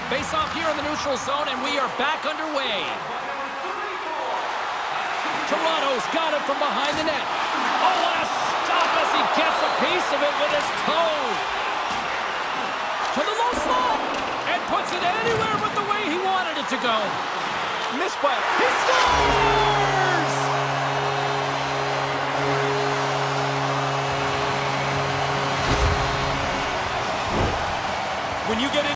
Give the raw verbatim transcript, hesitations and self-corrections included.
Face off here in the neutral zone, and we are back underway. Toronto's got it from behind the net. Oh, what a stop as he gets a piece of it with his toe. To the low slot, and puts it anywhere but the way he wanted it to go. Missed by. He scores! When you get in